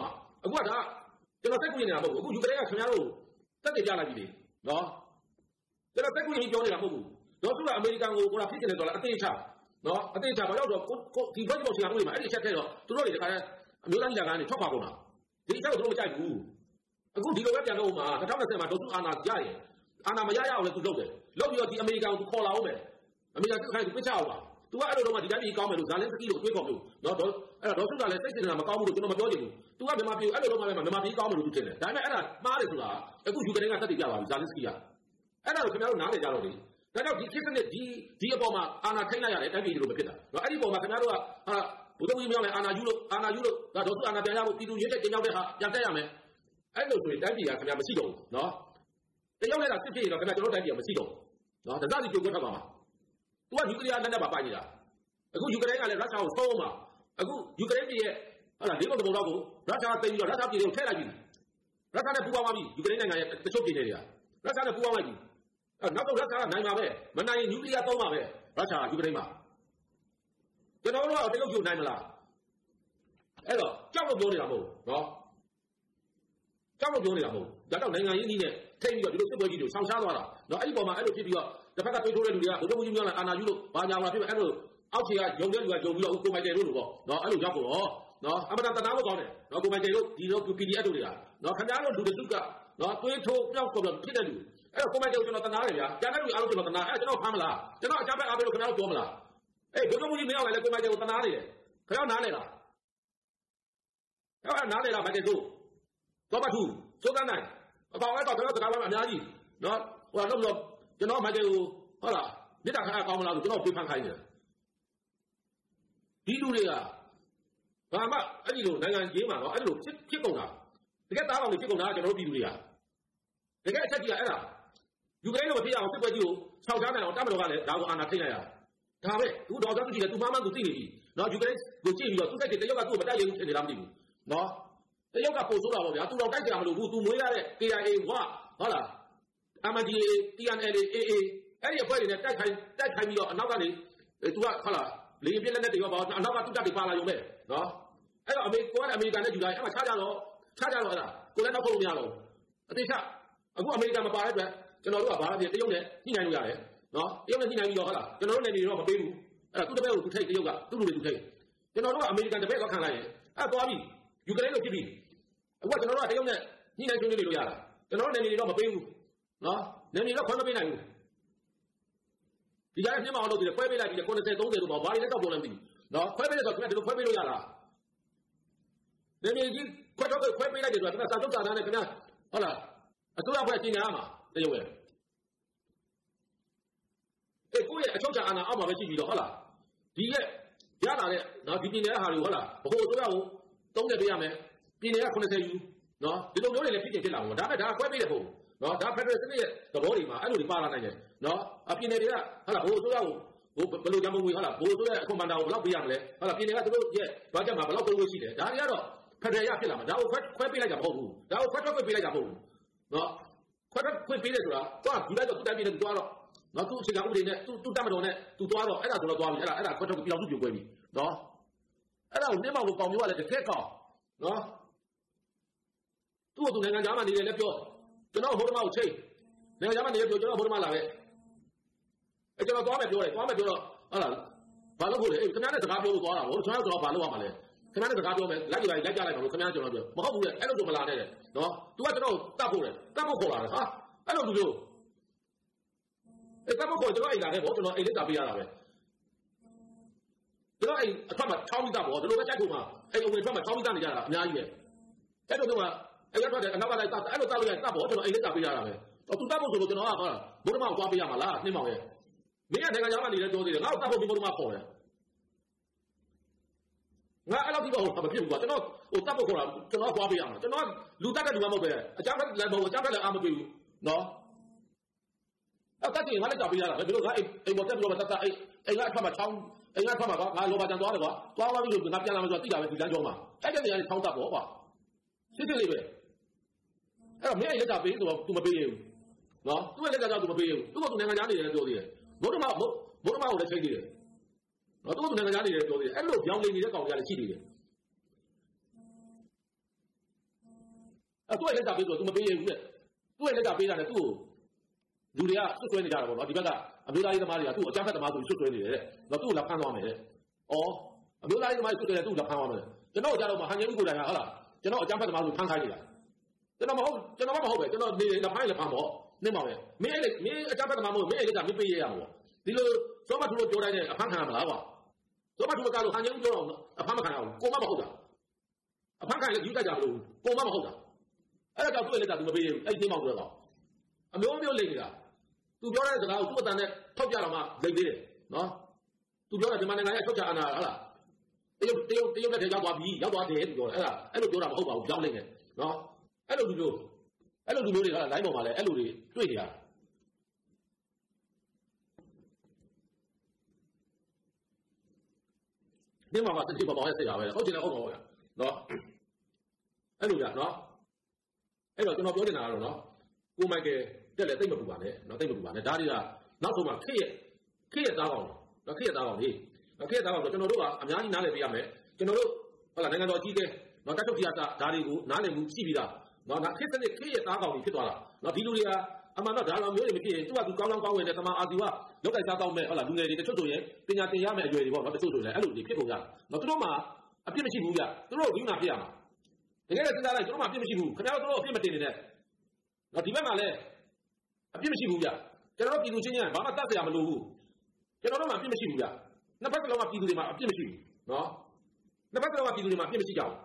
အခုကဒါကျွန်တော်တက်ကူနေတာမဟုတ်ဘူးအခုယူကရိန်းကခင်ဗျားတို့တက်ကြကြလိုက်ပြီနော်ကျွန်တော်တက်ကူရင်ပြောနေတာမဟုတ်ဘူးတော့သူကအမေရိကန်ကိုဟိုလာဖြစ်နေတယ်ဆိုတော့အသေးချနော်အသေးချဘာလို့တော့ဒီဘက်ပေါ်စီအောင်လို့မှာအဲ့ဒီချက်ခဲ့တော့သူတို့တွေတခါအမျိုးသားညီလာခံကနေထွက်ပါကုန်တာဒီချက်ကိုသူတို့မကြိုက်ဘူးအခုဒီလိုပဲပြန်လို့မှာ၂၀၂၀မှာဒေါ်စုအာနာရရင်အာနာမရရအောင်လည်းသူလုပ်တယ်လုပ်ပြီးတော့ဒီအမေရိကန်ကိုခေါ်လာအောင်မယ်အမေရိကန်ခိုင်းသူပြစ်ချအောင်ပါသူကအဲ့လိုတော့မှဒီတိုင်းကြီးကောင်းမယ်လို့ဇာလင်းစကီလို့တွေးခေါ်လို့နော်တော့အဲ့တော့ဒေါ်စုကလည်းစိတ်စေတနာမကောင်းဘူးလို့ကျွန်တော်မပြောချင်ဘူးသူကမြန်မာပြည်အဲ့လိုတော့မှမြန်မာပြည်ကောင်းမယ်လို့သူထင်တယ်ဒါပေမဲ့အဲ့ဒါမှားတယ်ဆိုတာအခုယူကရိန်းကတက်တည်ပြပါပြီဇာလင်းစကီကအဲ့ဒါကိုခင်ဗျားတို့နားလည်ကြတော့လေဒါကြောင့်ဒီခေတ်နဲ့ဒီဒီအပေါ်မှာအာနာထိန်းလိုက်ရတယ်တိုင်းပြည်လိုမဖြစ်တာနော်အဲ့ဒီပေါ်မှာခင်ဗျားတို့ကဟာဘုဒ္ဓဘုရားမြောင်းလဲအာနာယူလို့အာနာယူလို့ဒါဒေါ်စုအာနာပြန်ရဖို့ပြည်သူရေးတဲ့တင်ကြောက်တဲ့ဟာပြန်တက်ရမယ်အဲ့လိုဆိုရင်တိုင်းပြည်ကခင်ဗျားမရှိတော့ဘူးနော်တယောက်နဲ့ကစစ်ဖြစ်ရင်တော့ခင်ဗျားကျွန်တော်တိုင်းပြည်ကမရှိတော့ဘူးနော်ဒါသာစီကြုံထွက်ပါမှာသူကယူကရိန်းလက်နက်ပါပါနေတာအခုယူကရိန်းကလည်းရုရှားကိုသုံးမှာအခုယူကရိန်းပြည်ရဲ့ဟုတ်လားလေးပုံတစ်ပုံလောက်ကိုရုရှားသိပြီးတော့ရုရှားပြည်တွေကိုထည့်လိုက်ပြီရုရှားနဲ့ပူးပေါင်းသွားပြီယူကရိန်းနိုင်ငံရဲ့တချို့ပြည်နယ်တွေကရုရှားနဲ့ပူးပေါင်းလိုက်ပြီအဲ့နောက်တော့ရုရှားကနိုင်မှာပဲမနိုင်ရင်နျူကလ িয়ার သုံးမှာပဲရုရှားယူကရိန်းမှာကျွန်တော်တို့ကတရုတ်ကျိုးနိုင်မလားအဲ့တော့ကြောက်လို့ပြောနေတာမဟုတ်နော်ကြောက်လို့ပြောနေတာမဟုတ်ဒါတော့နိုင်ငံရေးနည်းနဲ့ထိပြီးတော့ဒီလိုစစ်ပွဲကြီးတွေဆောင်းရှားသွားတာနော်အဲ့ဒီပေါ်မှာအဲ့လိုဖြစ်ပြီးတော့တစ်ဖက်ကတွေးထိုးတဲ့လူတွေကဘုဒ္ဓဘုရားများလာအာနာယူလို့ဘာညာလာဖြစ်ပဲအဲ့လိုအောက်ခြေကယုံတဲ့လူကယုံပြီးတော့ကိုမိုက်တယ်လို့ပေါ့နော်အဲ့လိုရောက်တော့နော်အမှန်တန်တနာလို့ကောင်းတယ်နော်ကိုမိုက်တယ်လို့ဒီလို ပီ ဒီ အက်ဖ် တို့တွေကနော်ခင်ဗျားတို့လူတွေစုကနော်တွေးထိုးပြောက်ကုန်တော့ဖြစ်တဲ့လူအဲ့တော့ကိုမိုက်တယ်ကိုကျွန်တော်တနာတယ်ဗျာကျန်တဲ့လူအားလုံးကျွန်တော်တနာအဲ့ကျွန်တော်ဖမ်းမလားကျွန်တော်အကြမ်းဖက်အားပေးလို့ခင်ဗျားတို့ပြောမလားအေးဘုဒ္ဓဘုရားမရောက်လည်းကိုမိုက်တယ်ကိုတနာနေတယ်ခင်ဗျားနားလေလားအဲ့နားလေလားမိုက်တယ်ကိုတော့မထူစိုးတန်းနိုင်အပေါင်းလိုက်တော့ကျွန်တော်စကားပြောအများကြီးနော်ဟိုကတော့ကျွန်တော်မိုက်တယ်ကိုဟုတ်လားမြစ်တာခါကောင်းမလားဆိုကျွန်တော်ပြေးဖန်ခိုင်းတယ်ဒီလူတွေကဘာမှအဲ့ဒီလိုနိုင်ငံကြီးမှာတော့အဲ့ဒီလိုဖြစ်ဖြစ်ကုန်တာတကယ်သားကောင်တွေဖြစ်ကုန်တာကျွန်တော်တို့ပြည်သူတွေကတကယ်အချက်ကြီးကအဲ့ဒါယူကရိန်းလိုမဖြစ်အောင်စစ်ပွဲကြီးကိုခြောက်ချနိုင်အောင်တမတော်ကလည်းဒါကိုအာဏာထိန်းလိုက်ရဒါပဲသူတော်သားသူကြီးကသူမှမှသူသိနေပြီနော်ယူကရိန်းကိုကြည့်ပြီးတော့သူစိတ်တွေတယောက်ကသူ့ကိုမတိုက်ရဘူးဖြစ်နေလားမသိဘူးနော်တယောက်ကပို့ဆိုးတာပေါ့ဗျာသူတော့တိုက်ကြရမလို့ဘူးသူမွေးရတဲ့ ကေ အိုင် အေ ဝဟုတ်လား အမ် အန် ဒီ အေ တီ အန် အယ် အေ အေ အေ အဲ့ဒီအဖွဲ့တွေနဲ့တိုက်ခိုင်းတိုက်ခိုင်းပြီးတော့အနောက်ကနေသူကဟုတ်လားလေပြည့်လက်နဲ့တွေရောပါအနောက်ကတုတ်တက်တွေပါလာရုံပဲနော်အဲ့တော့အမေကိုကအမေရိကန်နဲ့ယူလိုက်အဲ့မှာခြားကြတော့ခြားကြတော့အဲ့ဒါကိုလည်းနောက်ဖို့မရတော့အသေးချအခုအမေရိကန်မပါတဲ့အတွက်ကျွန်တော်တို့ကဘာလဲတရုတ်နဲ့ညှိနှိုင်းလို့ရတယ်နော်တရုတ်နဲ့ညှိနှိုင်းပြီးတော့ဟုတ်လားကျွန်တော်တို့လည်းနေတော့မပေးဘူးအဲ့ဒါသူ့တပည့်ကိုသူထိတ်တရုတ်ကသူ့လူတွေသူထိတ်ကျွန်တော်တို့ကအမေရိကန်တပည့်တော့ခံလိုက်ရင်အဲ့သွားပြီယူကရိန်းလို့ဖြစ်ပြီအခုကကျွန်တော်တို့ကတရုတ်နဲ့ညှိနှိုင်းဆွေးနွေးလို့ရတာကျွန်တော်တို့လည်းနေတော့မပေးဘူးနော်နေနေတော့ခွင့်မပေးနိုင်ဘူးဒီကြားနှစ်မအောင်လုပ်ပြီးခွဲပေးလိုက်ပြီး90 30လို့ပေါ့ဘာတွေလဲတော့ပြောလည်းမသိဘူးနော်ခွဲပေးတယ်ဆိုတော့ဒီလိုခွဲပေးလို့ရလားနေနေကြီးခွဲတော့ခွဲပေးလိုက်တယ်ဆိုတာဒီကစာထုတ်စာသားနဲ့ခင်ဗျာဟုတ်လားအစိုးရဖွဲ့ကျင်းရမှာတရုတ်ရဲ့အေးကိုယ့်ရဲ့အချုပ်ချာအာဏာအောက်မှာပဲရှိပြီးတော့ဟုတ်လားဒီရဲ့ရလာတဲ့နော်ဒီပြည်နယ်ဟာတွေဟုတ်လားဘို့အစိုးရကိုသုံးတယ်ပေးရမယ်ပြည်နယ်က90ယူနော်ဒီလိုမျိုးတွေလည်းဖြစ်ဖြစ်လာမှာဒါပေမဲ့ဒါခွဲပေးတယ်ဖို့နော်ဒါဖက်ဒရယ်စနစ်ရဲ့သဘောတွေမှာအဲ့လိုတွေပါလာနိုင်တယ်နော်အပြည်နယ်တွေကဟုတ်လားဘို့အစိုးရကိုဟိုဘယ်လိုကြမ်းမငွေဟုတ်လားဘို့အစိုးရအခွန်ဘဏ္ဍာကိုဘယ်လောက်ပေးရမလဲဟုတ်လားပြည်နယ်ကသူတို့ရဲ့ဘာကြက်မှာဘယ်လောက်သုံးလို့ရှိတယ်ဒါတွေကတော့ဖက်ဒရယ်ရဖြစ်လာမှာဒါကိုခွဲခွဲပေးလိုက်တာမဟုတ်ဘူးဒါကိုခွဲထွက်ခွဲပေးလိုက်တာမဟုတ်ဘူးနော်ခွဲထွက်ခွဲပေးတယ်ဆိုတာတော့ဒီလိုက်တော့သူတိုင်းပြည်နဲ့သူသွားတော့နော်သူအခြေခံဥပဒေနဲ့သူသူတတ်မတော်နဲ့သူသွားတော့အဲ့ဒါဆိုတော့သွားပြီအဲ့ဒါအဲ့ဒါခွဲထွက်ပြောင်းသူပြိုကွဲပြီနော်အဲ့ဒါကိုနှင်းမောင်ကိုပေါင်မျိုးကလည်းတကယ်ကောင်းနော်သူ့ကိုသူနိုင်ငံသားမှနေတယ်လည်းပြောကျွန်တော်ဟိုတမကိုချိန်နိုင်ငံသားမှနေတယ်ပြောကျွန်တော်ဟိုတမလာပဲအဲ့ကျွန်တော်သွားမယ်ပြောတယ်သွားမယ်ပြောတော့ဟုတ်လားဘာလို့ဖို့လဲအဲ့ခင်ဗျားနဲ့စကားပြောလို့သွားတာဗောကျွန်တော်ကတော့ဘာလို့ရမှာလဲခင်ဗျားနဲ့စကားပြောမယ်လိုက်ကြလိုက်လိုက်ကြလိုက်ပါလို့ခင်ဗျားကျွန်တော်ပြောမဟုတ်ဘူးလေအဲ့လိုတော့မလာနဲ့တဲ့နော် तू ကကျွန်တော်တတ်ဖို့လေတတ်ဖို့ခေါ်လာတယ်ဟာအဲ့လိုလူမျိုးအဲ့တတ်ဖို့ခေါ်ကျွန်တော်အိမ်လာတယ်ဗောကျွန်တော်အိမ်လေးတာပေးရတာပဲကျွန်တော်အိမ်အထက်မှာချောင်းမိတာဗောဒီလိုပဲတိုက်ဖို့မှာအိမ်အဝင်ထွက်မှာချောင်းမိတာနေကြတာအများကြီးပဲအဲ့လိုမျိုးကအဲ့ရထွက်တယ်အနောက်ကလိုက်တတ်အဲ့လိုတတ်လို့ရတတ်ဗောကျွန်တော်အိမ်လေးတာပေးရတာပဲတော့ तू တတ်ဖို့ဆိုလို့ကျွန်တော်ကဟာဘုရားမောင်သွားပေးရမှာလားနှင်းမောင်ရဲ့မင်းကနိုင်ငံသားမှနေလဲပြောသေးတယ်ငါ့ကိုတတ်ဖို့ဒီဘုရားမောင်ခေါ်တယ်ငါအဲ့လောက်ဒီဘောမဖြစ်ဘူးကွာကျွန်တော်ဟိုတတ်ဖို့ခေါ်တာကျွန်တော်သွားပေးရမှာကျွန်တော်လူတတ်တဲ့လူမှမဟုတ်ပဲအကြမ်းဖက်လည်းမဟုတ်အကြမ်းဖက်လည်းအားမပေးဘူးနော်အဲ့တတ်ရင်ငါလည်းကြောက်ပေးရတာပဲဘယ်လိုငါအိမ်အိမ်ပေါ်တက်ပြီးတော့တတ်တတ်အိမ်အိမ်ကအထက်မှာချောင်းအိမ်ကအထက်မှာကွာငါလောပါကြံသွားတယ်ကွာသွားသွားပြီးလို့ငါပြန်လာမှဆိုတော့တိတာပဲဒီလမ်းကျောင်းမှာအဲ့တဲ့နေရာလေးချောင်းတတ်ပေါ့ကွာစစ်စစ်လေးပဲအဲ့တော့မင်းအိမ်လက်ကြပေးဆိုတော့ तू မပေးရဘူးနော်သူ့ရဲ့လက်ကြကြောင့် तू မပေးရဘူးသူ့က तू နိုင်ငံသားနေတယ်ပြောသေးတယ်ဘုဒ္ဓမဘုဒ္ဓမကိုလည်းချိန်သေးတယ်နော်သူ့က तू နိုင်ငံသားနေတယ်ပြောသေးတယ်အဲ့လိုကြောင်းနေနေတဲ့ကောင်တွေကလည်းရှိနေတယ်သူ့ရဲ့လက်စာပေးဆိုတော့ तू မပေးရဘူးတဲ့သူ့ရဲ့လက်စာပေးတာနဲ့သူ့ကိုလူတွေကဆွတ်ဆွဲနေကြတာပေါ့နော်ဒီဘက်ကအမျိုးသားရေးသမားတွေကသူ့ကိုအကြမ်းဖက်သမားဆိုပြီးဆွတ်ဆွဲနေတယ်တဲ့နော်သူ့ကိုလာဖမ်းသွားမယ်တဲ့ဩအမျိုးသားရေးသမားဆွတ်ဆွဲတယ်သူ့ကိုလာဖမ်းသွားမယ်ကျွန်တော်ကြားတော့မှဟန်ကျင်းဦးကိုယ်တိုင်ကဟုတ်လားကျွန်တော်အကြမ်းဖက်သမားဆိုဖမ်းခိုင်းနေတာကျွန်တော်မဟုတ်ကျွန်တော်မဟုတ်ပဲကျွန်တော်နေလာဖမ်းလာဖမ်းပေါ့နေပါမယ်မင်းအဲ့မင်းအကြမ်းဖက်သမားမဟုတ်မင်းအဲ့ကမင်းပေးရရမှာပေါ့ဒီလိုစောမထူလို့ပြောတိုင်းနဲ့အဖမ်းခံရမလားကွာစောမထူကလို့ဟန်ကျင်းဦးပြောတော့အဖမ်းမခံရဘူးကိုမမဟုတ်တာအဖမ်းခံလည်းယူတတ်ကြမလို့ကိုမမဟုတ်တာအဲ့ဒါကြောင့်သူ့ရဲ့လက်သာသူမပေးရဘူးအဲ့ဒီမောင်ပြောတော့အမျိုးမျိုးလိမ့်နေတာသူပြောတဲ့စကားကိုသူ့အတန်နဲ့ထောက်ပြတော့မှလိမ့်သေးတယ်နော်သူပြောတာဒီမှာနိုင်ငံရဲ့အချုပ်ချာအာဏာဟုတ်လားတရုတ်တရုတ်တရုတ်နဲ့ရောက်သွားပြီရောက်သွားတယ်သူပြောတယ်အဲ့ဒါအဲ့လိုပြောတာမဟုတ်ပါဘူးကြောင်းလိမ့်တယ်နော်အဲ့လိုလူမျိုးအဲ့လိုလူမျိုးတွေဟာလိုင်းပေါ်မှာလည်းအဲ့လိုတွေတွေ့နေရတာဒီမှာကတတိပပေါ်ရဲ့ဆရာပဲဟုတ်တယ်ဟုတ်ပါဘူးနော်အဲ့လိုကြနော်အဲ့တော့ကျွန်တော်ပြောချင်တာကတော့နော်ကိုမိုက်ကယ်တက်လည်းသိမပူပါနဲ့နော်သိမပူပါနဲ့ဒါတွေကနောက်ဆုံးမှခေရဲ့ခေရဲ့သားကောင်နော်ခေရဲ့သားကောင်လေးခေရဲ့သားကောင်ဆိုကျွန်တော်တို့ကအများကြီးနားလည်ပေးရမယ်ကျွန်တော်တို့ဟုတ်လားနိုင်ငံတော်ကြီးကဲနော်တက်ထုတ်ပြတာဒါတွေကိုနားလည်မှုရှိပြီးသားနော်ဒါခေစနစ်ခေရဲ့သားကောင်ကြီးဖြစ်သွားတာနော်ဒီလူတွေကအမှန်တော့ဒါလိုမျိုးတွေမဖြစ်ရင်သူကသူကောင်းကောင်းကောင်းဝင်တဲ့တမန်အာစီဝလောက်တိုက်စားကောင်းမဲ့ဟုတ်လားလူငယ်တွေတချို့ဆိုရင်ပညာသင်ရမယ့်အရွယ်တွေပေါ့နော်တချို့ဆိုရင်အဲ့လိုတွေဖြစ်ကုန်ကြတယ်နော်သူတို့မှအပြစ်မရှိဘူးကြသူတို့ကဘူးနာဖြစ်ရမှာတကယ်လည်းစဉ်းစားလိုက်ကျွန်တော်မှအပြစ်မရှိဘူးခင်ဗျားတို့အပြစ်မတင်နေနဲ့နော်ဒီဘက်မှာလည်းအပြစ်မရှိဘူးကြကျွန်တော်တို့ပြည်သူချင်းချင်းဘာမှတတ်စရာမလိုဘူးကျွန်တော်တို့မှအပြစ်မရှိဘူးကြနှစ်ဖက်ကလုံးကပြည်သူတွေမှာအပြစ်မရှိဘူးနော်နှစ်ဖက်ကလုံးကပြည်သူတွေမှာအပြစ်မရှိကြဘူး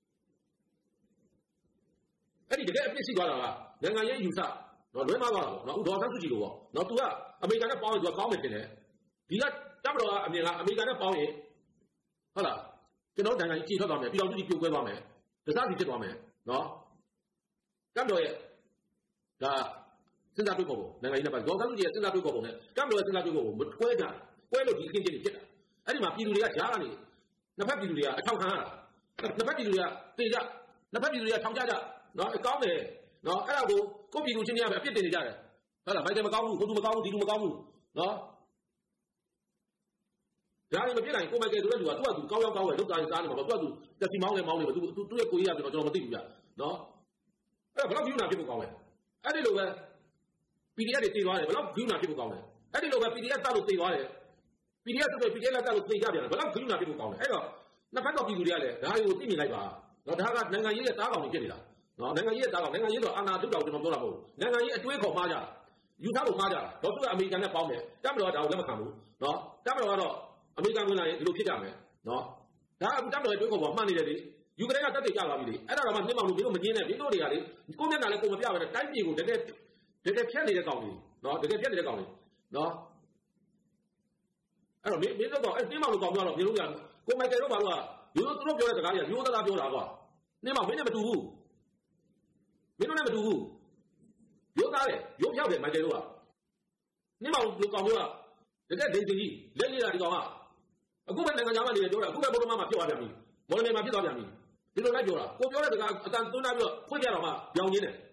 အဲ့ဒီတကယ်အပြစ်ရှိသွားတာကနိုင်ငံရေးယူဆနော်လွဲမှားသွားတာပေါ့နော်ဥဒေါ်ဆန်းစုကြည်လိုပေါ့နော်သူကအမေရိကန်နဲ့ပေါင်းရင်သူကကောင်းမယ်တင်တယ်ဒီကတပ်မတော်ကအမြင်ကအမေရိကန်နဲ့ပေါင်းရင်ဟုတ်လားကျွန်တော်နိုင်ငံကြီးကြီးထွက်သွားမယ်ပြည်တော်စုကြီးပြိုကွဲသွားမယ်ဒသစီဖြစ်သွားမယ်နော်တပ်မတော်ရဲ့ဒါစဉ်းစားတွေးပေါ်ပုံနိုင်ငံရေးနဲ့ပတ်ဒေါ်ဆန်းစုကြည်ရဲ့စဉ်းစားတွေးပေါ်ပုံနဲ့တပ်မတော်ရဲ့စဉ်းစားတွေးပေါ်ပုံမကွဲကြကွဲလို့ဒီအခင်းချင်းတွေဖြစ်တာအဲ့ဒီမှာပြည်သူတွေကကြားကနေနှစ်ဖက်ပြည်သူတွေကအထောက်ခံရတာနှစ်ဖက်ပြည်သူတွေကတေကြနှစ်ဖက်ပြည်သူတွေကထောင်ကြကြနော်အကောင်းတယ်နော်အဲ့ဒါကိုကိုပြည်သူချင်းများပဲအပြစ်တင်နေကြတယ်ဟုတ်လားဘိုင်တယ်မကောင်းဘူးကိုသူမကောင်းဘူးဒီလူမကောင်းဘူးနော်ဒါလည်းမဖြစ်နိုင်ကိုမိုက်ကယ်ဆိုတဲ့လူကသူ့ကသူကောင်းရောက်ကောင်းဝယ်လောက်တာစားနေမှာပေါ့သူကသူတက်စီမောင်းနေမောင်းနေမှာသူသူ့ရဲ့ကိုကြီးရဆိုတော့ကျွန်တော်မသိဘူးကြနော်အဲ့ဘယ်တော့ view နာဖြစ်ဖို့ကောင်းလဲအဲ့ဒီလိုပဲ ပီဒီအက် တွေတည်သွားတယ်ဘယ်တော့ view နာဖြစ်ဖို့ကောင်းလဲအဲ့ဒီလိုပဲ ပီဒီအက် တက်လို့တည်သွားတယ် ပီဒီအက် ဆိုတော့ ပီဒီအက် တက်လို့တည်ကြပြန်တယ်ဘယ်တော့ view နာဖြစ်ဖို့ကောင်းလဲအဲ့တော့နှစ်ဖက်တော့ပြည်သူတွေကလည်းဒါတွေကိုသိမြင်လိုက်ပါနော်ဒါကနိုင်ငံရေးရဲ့တားကောင်တွေဖြစ်နေတာနော်နိုင်ငံရေးရဲ့တားကောင်နိုင်ငံရေးတော့အာဏာတုတ်တော်ကျွန်တော်ပြောတာမဟုတ်ဘူးနိုင်ငံရေးအတွေးခေါ်မှားကြတာယူထားဖို့မှားကြတာတော့သူကအမေရိကန်နဲ့ပေါင်းတယ်တပ်မတော်ကဒါကိုလက်မခံဘူးနော်တပ်မတော်ကတော့အမေရိကန်ဝင်လာရင်ဒီလိုဖြစ်ကြမယ်နော်ဒါကတပ်မတော်ရဲ့တွေးခေါ်ပေါ်မှန်နေတယ်လေယူကရိန်းကတက်တက်ကြသွားပြီလေအဲ့ဒါတော့မှနှင်းမောင်လို့မင်းတို့မငင်းနဲ့မင်းတို့တွေကလေကိုမျက်နှာလည်းကိုမပြဘဲနဲ့တိုင်းပြည်ကိုတကယ်တကယ်ဖြတ်နေတဲ့ကောင်တွေနော်တကယ်ဖြတ်နေတဲ့ကောင်တွေနော်အဲ့တော့မင်းမင်းတို့ကအဲ့နှင်းမောင်လို့ကောင်ပြောတော့မင်းတို့ကကိုမိုက်ကယ်တို့ဘာလို့ကယူတို့တို့ပြောတဲ့စကားတွေကယူသားသားပြောတာကွာနှင်းမောင်မင်းနဲ့မတူဘူးမင်းတို့နဲ့မတူဘူးယူသားတယ်ယူဖြောက်တယ်မိုက်ကယ်တို့ကနှင်းမောင်လို့ကောင်ပြောတာတကယ်ဒိန်စင်ကြီးလက်ရည်တာဒီကောင်ကအခုပဲနိုင်ငံသားမှနေပြောတာအခုပဲဘုရားမမှာပြောရပြန်ပြီမော်လမြိုင်မှာဖြစ်သွားပြန်ပြီဒီလိုလိုက်ပြောတာကိုပြောတဲ့စကားအတန်သွန်းတာပြီးတော့ဖွင့်ပြတော့မှပြောင်းရင်းတယ်